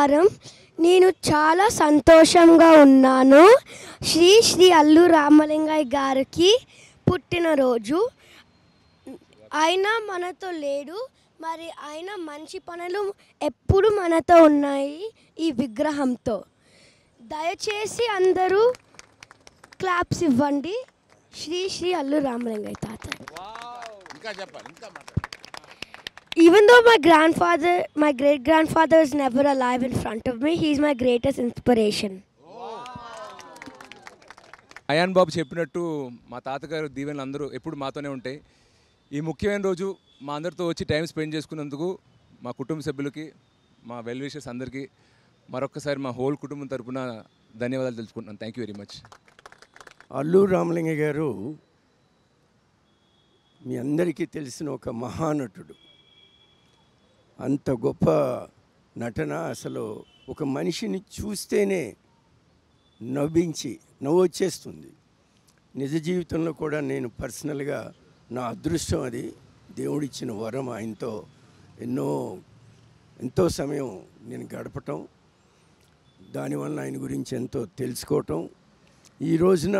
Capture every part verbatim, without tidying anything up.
నమస్కారం. నేను చాలా సంతోషంగా ఉన్నాను. శ్రీ శ్రీ అల్లు రామలింగయ్య గారికి పుట్టినరోజు. ఆయన మనతో లేడు, మరి ఆయన మంచి పనులు ఎప్పుడు మనతో ఉన్నాయి ఈ విగ్రహంతో. దయచేసి అందరూ క్లాప్స్ ఇవ్వండి. శ్రీ శ్రీ అల్లు రామలింగయ్య తాత. Even though my grandfather, my great grandfather is never alive in front of me, he is my greatest inspiration. Ayaan బాబు చెప్పినట్టు మా తాతగారు దీవెనలు అందరూ ఎప్పుడు మాతోనే ఉంటాయి. ఈ ముఖ్యమైన రోజు మా అందరితో వచ్చి టైం స్పెండ్ చేసుకున్నందుకు మా కుటుంబ సభ్యులకి, మా వెల్ విషర్స్ అందరికీ మరొకసారి మా హోల్ కుటుంబం తరపున ధన్యవాదాలు తెలుసుకుంటున్నాను. Thank you very much. Allu Ramalingaiah garu మీ అందరికీ తెలిసిన ఒక మహానటుడు. అంత గొప్ప నటన, అసలు ఒక మనిషిని చూస్తేనే నవ్వించి నవ్వు వచ్చేస్తుంది. నిజ జీవితంలో కూడా నేను పర్సనల్గా నా అదృష్టం అది, దేవుడిచ్చిన వరం. ఆయనతో ఎన్నో ఎంతో సమయం నేను గడపటం, దానివల్ల ఆయన గురించి ఎంతో తెలుసుకోవటం. ఈ రోజున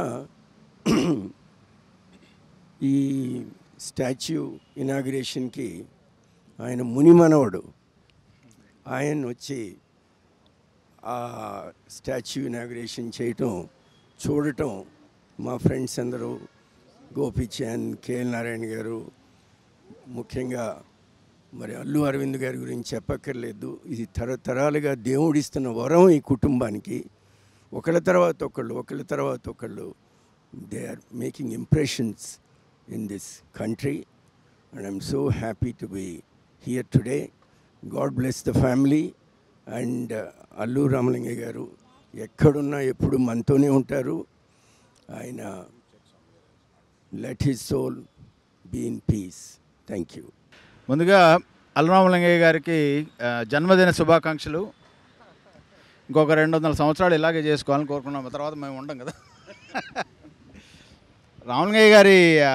ఈ స్టాచ్యూ ఇనాగ్రేషన్కి ఆయన మునిమనవడు ఆయన వచ్చి ఆ స్టాచ్యూ ఇనాగ్రేషన్ చేయటం చూడటం, మా ఫ్రెండ్స్ అందరూ గోపీచంద్, కేఎల్ నారాయణ గారు, ముఖ్యంగా మరి అల్లు అరవింద్ గారి గురించి చెప్పక్కర్లేదు. ఇది తరతరాలుగా దేవుడిస్తున్న వరం ఈ కుటుంబానికి. ఒకళ్ళ తర్వాత ఒకళ్ళు ఒకళ్ళ తర్వాత ఒకళ్ళు they are making impressions in this country, and I'm so happy to be here today. God bless the family, and uh, Allu Ramalingaiah garu ekkadunna eppudu mantone untaru. Aina let his soul be in peace. Thank you. ముందుగా అల్లు రామలింగయ్య గారికి జన్మదిన శుభాకాంక్షలు. ఇంకొక రెండు వందల సంవత్సరాలు ఇలాగే చేసుకోవాలని కోరుకున్నాం. తర్వాత మేము ఉండం కదా. రామలింగయ్య గారి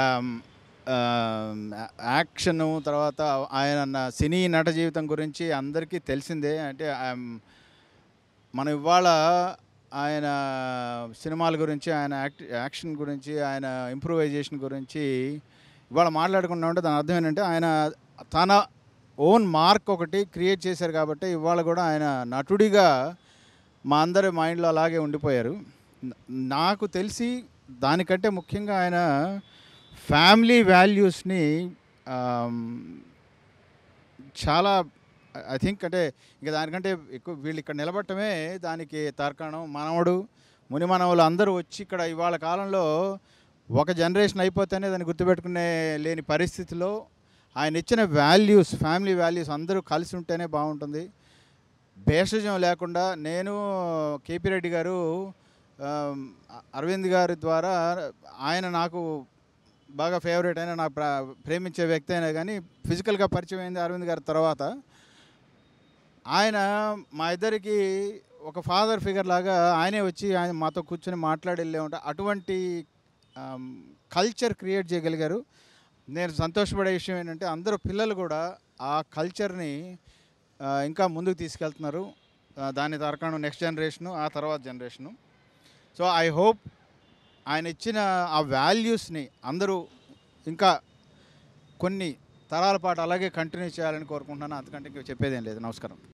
యాక్షను, తర్వాత ఆయన సినీ నట జీవితం గురించి అందరికీ తెలిసిందే. అంటే మనం ఇవాళ ఆయన సినిమాల గురించి, ఆయన యాక్ట్ యాక్షన్ గురించి, ఆయన ఇంప్రూవైజేషన్ గురించి ఇవాళ మాట్లాడుకున్నా ఉంటే దాని అర్థం ఏంటంటే ఆయన తన ఓన్ మార్క్ ఒకటి క్రియేట్ చేశారు. కాబట్టి ఇవాళ కూడా ఆయన నటుడిగా మా అందరి మైండ్లో అలాగే ఉండిపోయారు. నాకు తెలిసి దానికంటే ముఖ్యంగా ఆయన ఫ్యామిలీ వాల్యూస్ని చాలా ఐ థింక్, అంటే ఇంకా దానికంటే ఎక్కువ వీళ్ళు ఇక్కడ నిలబడటమే దానికి తార్కాణం. మనవడు, ముని మనవులు అందరూ వచ్చి ఇక్కడ ఇవాళ కాలంలో ఒక జనరేషన్ అయిపోతేనే దాన్ని గుర్తుపెట్టుకునే లేని పరిస్థితిలో ఆయన ఇచ్చిన వాల్యూస్, ఫ్యామిలీ వాల్యూస్ అందరూ కలిసి ఉంటేనే బాగుంటుంది. భేషజం లేకుండా. నేను కేపీ రెడ్డి గారు, అరవింద్ గారి ద్వారా ఆయన నాకు బాగా ఫేవరెట్ అయినా, నాకు ప్రేమించే వ్యక్తి అయినా, కానీ ఫిజికల్గా పరిచయం అయింది అరవింద్ గారి తర్వాత. ఆయన మా ఇద్దరికి ఒక ఫాదర్ ఫిగర్ లాగా ఆయనే వచ్చి ఆయన మాతో కూర్చొని మాట్లాడి వెళ్ళే ఉంటా. అటువంటి కల్చర్ క్రియేట్ చేయగలిగారు. నేను సంతోషపడే విషయం ఏంటంటే అందరూ పిల్లలు కూడా ఆ కల్చర్ని ఇంకా ముందుకు తీసుకెళ్తున్నారు. దాని తార్కాణం నెక్స్ట్ జనరేషను, ఆ తర్వాత జనరేషను. సో ఐ హోప్ ఆయన ఇచ్చిన ఆ వాల్యూస్ని అందరూ ఇంకా కొన్ని తరాల పాటు అలాగే కంటిన్యూ చేయాలని కోరుకుంటున్నాను. అంతకంటే చెప్పేదేం లేదు. నమస్కారం.